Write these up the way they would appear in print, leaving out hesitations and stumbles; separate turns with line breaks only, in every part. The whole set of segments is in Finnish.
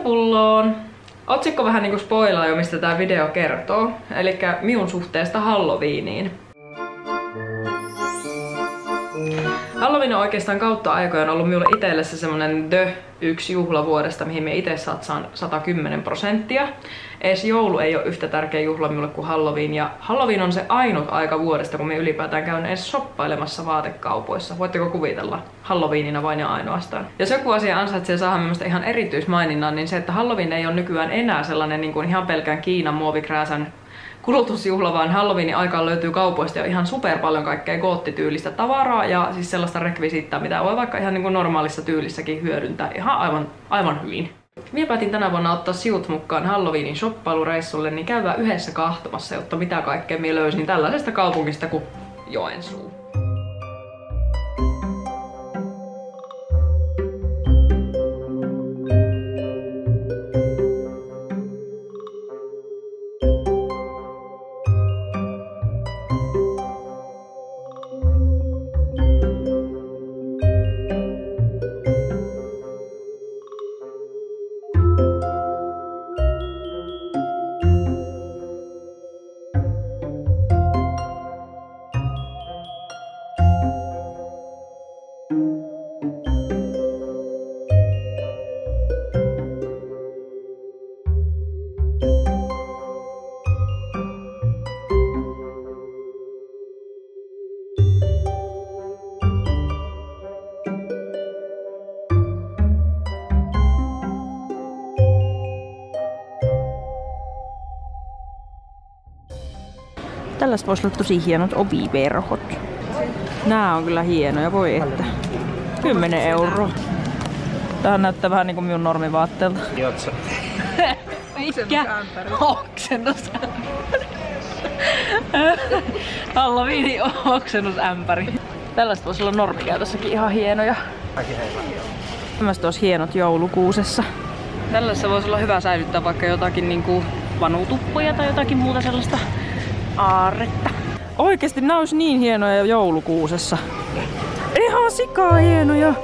pulloon. Otsikko vähän niinku spoilaa jo, mistä tää video kertoo. Elikkä minun suhteesta Halloweeniin. Halloween on oikeastaan kautta aikojen ollut minulle itselle se semmonen yksi juhla vuodesta, mihin me itse satsaan 110%. Ees joulu ei ole yhtä tärkeä juhla minulle kuin Halloween. Ja Halloween on se ainut aika vuodesta, kun me ylipäätään käyn edes shoppailemassa vaatekaupoissa. Voitteko kuvitella? Halloweenina vain ja ainoastaan. Jos joku asia ansaitsee saada minusta ihan erityismaininnan, niin se, että Halloween ei ole nykyään enää sellainen niin kuin ihan pelkän Kiinan muovikrääsän kulutusjuhla, vaan Halloweenin aikaan löytyy kaupoista jo ihan super paljon kaikkea goottityylistä tavaraa ja siis sellaista rekvisiittaa, mitä voi vaikka ihan niin kuin normaalissa tyylissäkin hyödyntää ihan aivan hyvin. Minä päätin tänä vuonna ottaa siut mukaan Halloweenin shoppailureissulle, niin käydään yhdessä kahtomassa, jotta mitä kaikkea minä löysin tällaisesta kaupungista kuin Joensuu.
Tällaiset voisi olla tosi hienot oviverhot. Nää on kyllä hienoja, voi että. 10 €. Tää näyttää vähän niinku minun normivaatteelta.
Jotsa.
Mikä? Oksennusämpäri. Halloweenin oksennusämpäri. Tällaiset voisi olla normikäytössäkin ihan hienoja. Tällaiset olisi hienot joulukuusessa. Tällaisessa voisi olla hyvä säilyttää vaikka jotakin niinku vanutuppuja tai jotakin muuta sellaista aarretta. Oikeesti nää olisi niin hienoja joulukuusessa. Ihan sikaa hienoja!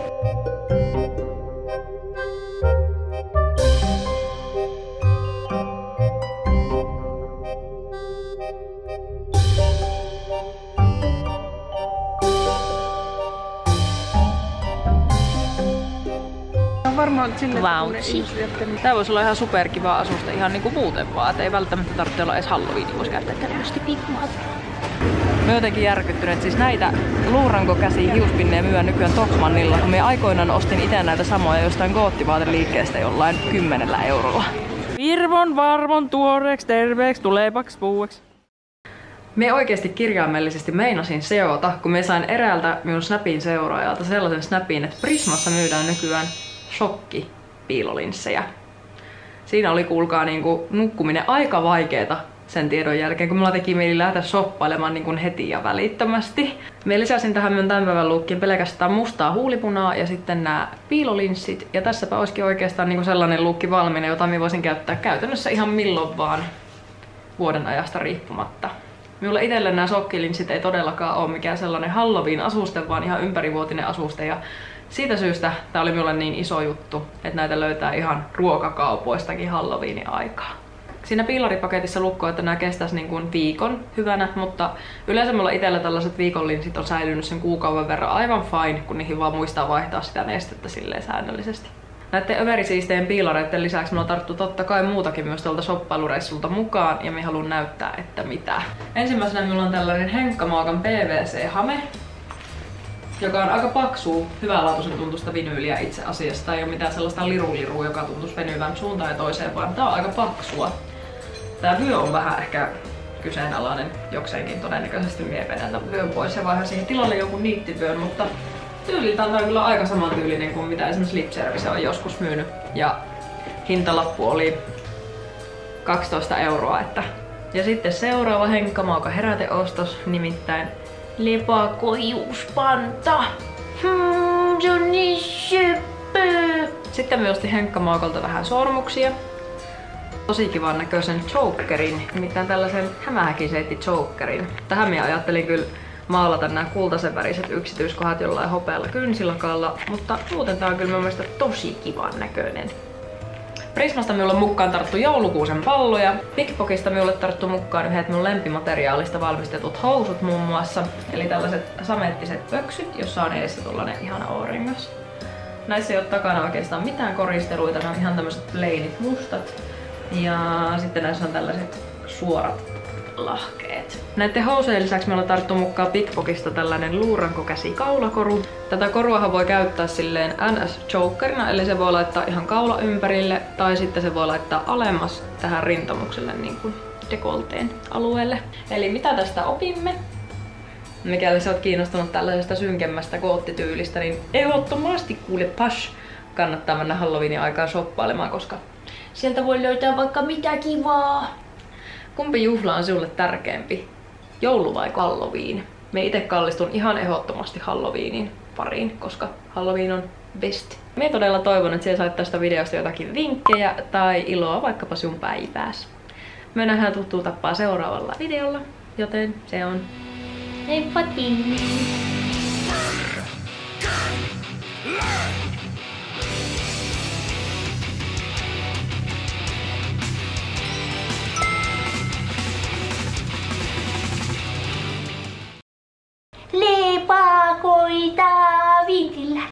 Varmaan sinne
tää voisi olla ihan superkiva asusta ihan niinku muuten vaan, et ei välttämättä tarvitse olla edes Halloween, voisi käyttää tämmöstä pikkuhattua. Mä jotenkin järkyttynyt, siis näitä luurankokäsiä hiuspinneja myyä nykyään Tokmannilla, kun mä aikoinaan ostin itse näitä samoja jostain goottivaateliikkeestä jollain 10 €. Virvon varvon tuoreeks, terveeks, tulevaksi puueksi.
Me oikeasti kirjaimellisesti meinasin seota, kun me sain eräältä minun Snapin seuraajalta sellaisen Snapin, että Prismassa myydään nykyään shokki-piilolinssejä. Siinä oli kuulkaa niinku nukkuminen aika vaikeeta sen tiedon jälkeen, kun mulla teki mieli lähteä shoppailemaan niin kuin heti ja välittömästi. Me lisäsin tähän minun tämän päivän lookkiin pelkästään mustaa huulipunaa ja sitten nämä piilolinssit. Ja tässäpä olisikin oikeastaan niin kuin sellainen lookki valmiina, jota minä voisin käyttää käytännössä ihan milloin vaan vuoden ajasta riippumatta. Minulle itselle nämä shokkilinssit ei todellakaan ole mikään sellainen Halloween-asuste, vaan ihan ympärivuotinen asuste. Ja siitä syystä tää oli minulle niin iso juttu, että näitä löytää ihan ruokakaupoistakin Halloweenin aikaa. Siinä piilaripaketissa lukee, että nämä kestäisi niin kuin viikon hyvänä, mutta yleensä mulla itsellä tällaiset viikonlinssit on säilynyt sen kuukauden verran aivan fine, kun niihin vaan muistaa vaihtaa sitä nestettä silleen säännöllisesti. Näiden överisiisteen piilareiden lisäksi mulla tarttuu totta kai muutakin myös tuolta shoppailureissulta mukaan ja mä haluan näyttää, että mitä. Ensimmäisenä minulla on tällainen Henkka Maakan PVC-hame, joka on aika paksu, hyvänlaatuisen tuntusta vinyyliä itse asiassa. Tää ei ole mitään sellaista lirulirua, joka tuntuisi venyvän suuntaan ja toiseen, vaan tää on aika paksua. Tää vyö on vähän ehkä kyseenalainen jokseenkin todennäköisesti. Mie vedän tämän vyön pois ja vaihan siihen tilalle jonkun niittivyön, mutta tyyliltään tää on kyllä aika samantyylinen kuin mitä esimerkiksi Lip Service on joskus myynyt. Ja hintalappu oli 12 €. Ja sitten seuraava Henkka Maaka heräteostos, nimittäin lepakojuuspanta. Se on niin söppö. Sitten me ostin Henkka Maakolta vähän sormuksia. Tosi kivan näköisen chokerin, nimittäin tällaisen hämähäkiseitti chokerin. Tähän minä ajattelin kyllä maalata nämä kultaisen väriset yksityiskohdat jollain hopealla kynsilakalla, mutta muuten tää on kyllä mun mielestä tosi kivan näköinen. Prismasta minulle mukaan tarttu joulukuusen palloja. Pickpockista minulle tarttu mukaan yhdet mun lempimateriaalista valmistetut housut muun muassa. Eli tällaiset samettiset pöksyt, jossa on edessä tuollainen ihana O-ringas. Näissä ei ole takana oikeastaan mitään koristeluita, ne on ihan tämmöiset plainit mustat. Ja sitten näissä on tällaiset suorat lahkeet. Näiden housujen lisäksi meillä on tarttu mukaan Pickpockista tällainen luurankokäsi kaulakoru. Tätä koruahan voi käyttää silleen NS-chokerina, eli se voi laittaa ihan kaula ympärille, tai sitten se voi laittaa alemmas tähän rintamukselle niin kuin dekolteen alueelle. Eli mitä tästä opimme? Mikäli sä oot kiinnostunut tällaisesta synkemmästä goottityylistä, niin ehdottomasti kuule pash! Kannattaa mennä Halloweenin aikaan shoppailemaan, koska sieltä voi löytää vaikka mitä kivaa. Kumpi juhla on sinulle tärkeämpi? Joulu vai Halloween? Me itse kallistun ihan ehdottomasti Halloweenin pariin, koska Halloween on best. Mie todella toivon, että siellä sait tästä videosta jotakin vinkkejä tai iloa vaikkapa sun päivääs. Me nähdään tuttuun tappaa seuraavalla videolla, joten se on
Hei,